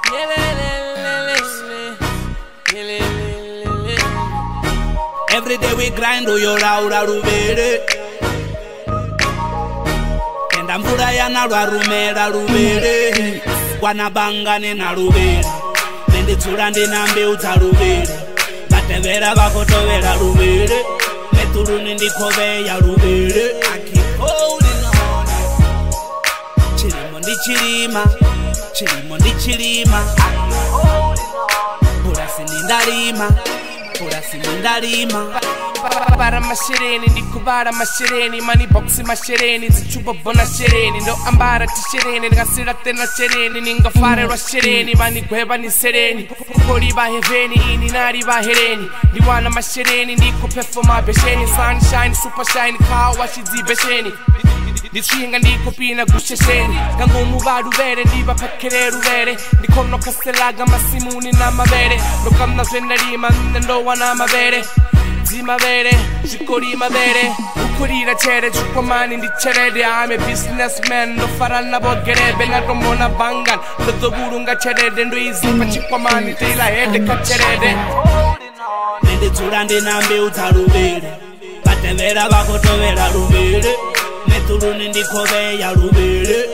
Every day we grind uyoraura rubere enda mvura yana rwarumera rubere kwanabangane na rubere nenditsula ndina mbeu dza rubere vatevera vakotovera rubere meturuni ndikoveya rubere chirimo ndichirima chirimo ndichirima purasini ndarima purasini ndarima para mashereni ndikubara mashereni mani boxi mashereni zichupa bona shereni ndo ambara tishereni ngasira tena shereni ningafarerwa shereni mani gweba ni sereni kukori baheveni ini nari bahereni ndiwana mashereni ndikupefoma besheni sunshine super shine kawa shizibesheni ndishinga ndikupina gushesheni kangumu barubere ndibapekere rubere ndikono kaselaga masimuni n'amabere ndokamna zvenarima ndowa n'amabere zimabere zikori mabere ukurira chere chukwamani ndicherede I'm a businessman ndofarana bogerebe naromona bangan ndoburunga cherede ndoizipa chikwamani tila hede kacherede nenditsula ndina mbeu dza rubere vatevera vakotovera rubere meturuni ndikoveya rubere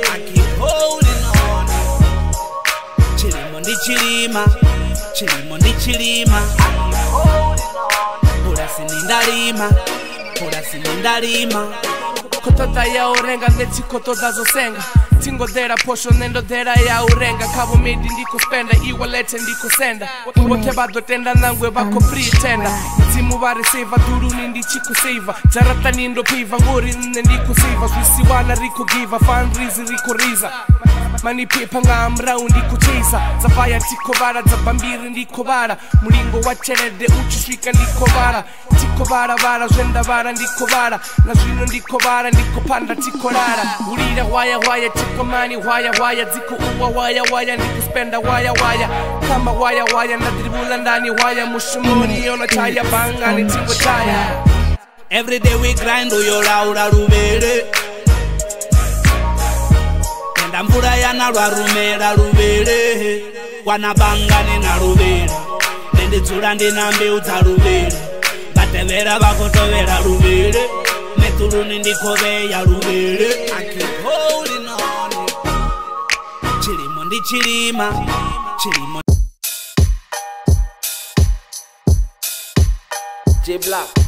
chirimo ndichirima chirimo ndichirima purasini ndarima purasini ndarima kotota ya urenga ndetsi kotota zosenga tingodera posho nendodera ya urenga kabo midi ndikuspenda iwalete ndikusenda wote vadotenda nangwe vako pretenda timu vareceiva duruni ndichikuseiva jarata nindopiva ngori nne ndikusiva zwisiwana rikugiva fundraise rikuriza mani pepa ngamrau ndikuchisa dzavaya tikovara dzabambiri ndikovara mulingo wa cherede uchisvika ndikovara tikovaravara zvendavara ndikovara na zvino ndikovara ndikopanda tikorara urira hwaya hwaya tikomani hwaya hwaya dzikuuwa hwaya hwaya ndikuspenda hwaya hwaya kama hwaya hwaya ndadribula ndani hwaya mushumoni yona chaya bangani tingo chaya. Every day we grind uyoraura rubere enda mvura yana rwarumera rubere kwanabangane na rubere nenditsula ndina mbeu dza rubere vatevera vakotovera rubere meturuni ndikoveya rubere chirimo ndichirima chirimo J Black